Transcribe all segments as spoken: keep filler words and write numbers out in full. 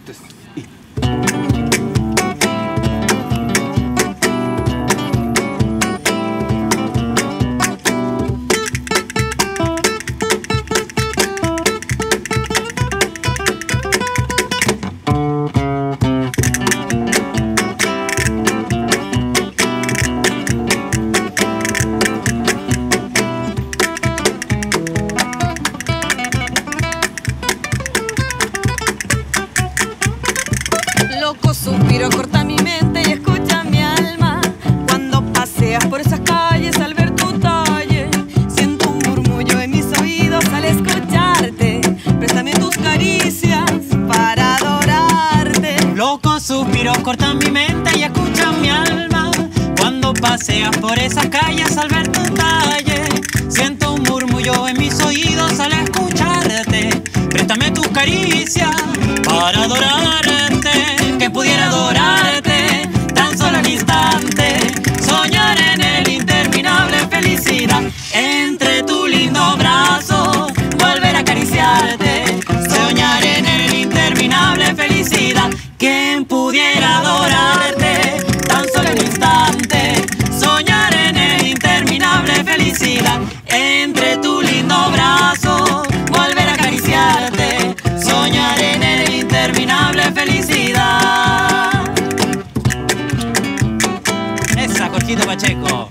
Cortes. Y... Locos suspiros corta mi mente y escucha mi alma. Cuando paseas por esas calles al ver tu talle, siento un murmullo en mis oídos al escucharte. Préstame tus caricias para adorarte. Locos suspiros cortan mi mente y escuchan mi alma. Cuando paseas por esas calles al ver tu talle, siento un murmullo en mis oídos al escucharte. Préstame tus caricias para adorarte. Que pudiera adorarte tan solo un instante, soñar en el interminable felicidad. Entre tu lindo brazo volver a acariciarte, soñar en el interminable felicidad. Quien pudiera adorarte tan solo un instante, soñar en el interminable felicidad. Entre tu lindo brazo volver a acariciarte, soñar en el interminable felicidad. Esa, Jorgito Pacheco.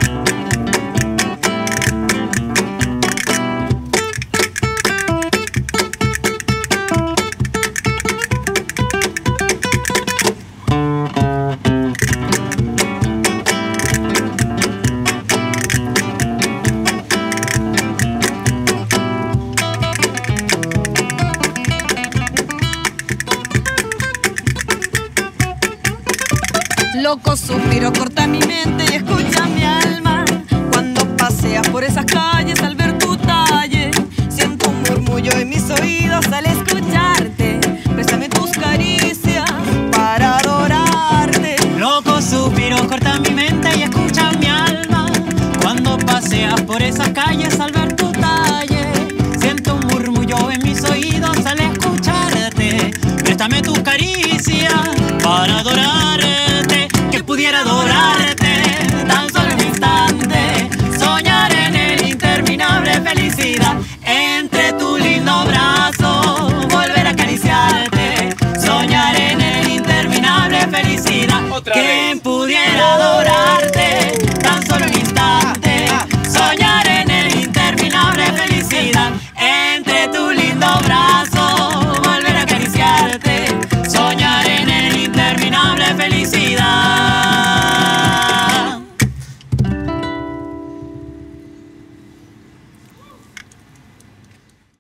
Locos suspiros corta mi mente y escucha mi alma. Cuando paseas por esas calles al ver tu talle, siento un murmullo en mis oídos al escucharte. Préstame tus caricias para adorarte. Locos suspiros cortan mi mente y escuchan mi alma. Cuando paseas por esas calles al ver tu talle, siento un murmullo en mis oídos al escucharte. Préstame tus caricias para adorarte.